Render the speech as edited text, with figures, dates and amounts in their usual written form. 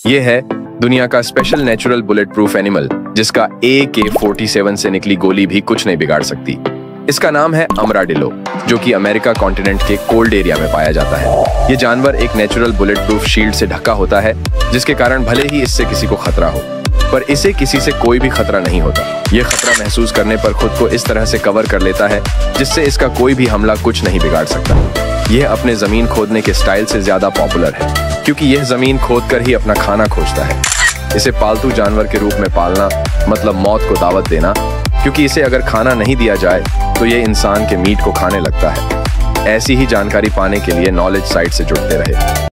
ये है दुनिया का special natural bulletproof animal, जिसका AK-47 से निकली गोली भी कुछ नहीं बिगाड़ सकती। इसका नाम है अमराडिलो, जो कि अमेरिका कॉन्टिनेंट के कोल्ड एरिया में पाया जाता है। ये जानवर एक नेचुरल बुलेट प्रूफ शील्ड से ढका होता है, जिसके कारण भले ही इससे किसी को खतरा हो, पर इसे किसी से कोई भी खतरा नहीं होता। ये खतरा महसूस करने पर खुद को इस तरह से कवर कर लेता है जिससे इसका कोई भी हमला कुछ नहीं बिगाड़ सकता। यह अपने जमीन खोदने के स्टाइल से ज्यादा पॉपुलर है, क्योंकि यह जमीन खोदकर ही अपना खाना खोजता है। इसे पालतू जानवर के रूप में पालना मतलब मौत को दावत देना, क्योंकि इसे अगर खाना नहीं दिया जाए तो ये इंसान के मीट को खाने लगता है। ऐसी ही जानकारी पाने के लिए नॉलेज साइट से जुड़ते रहे।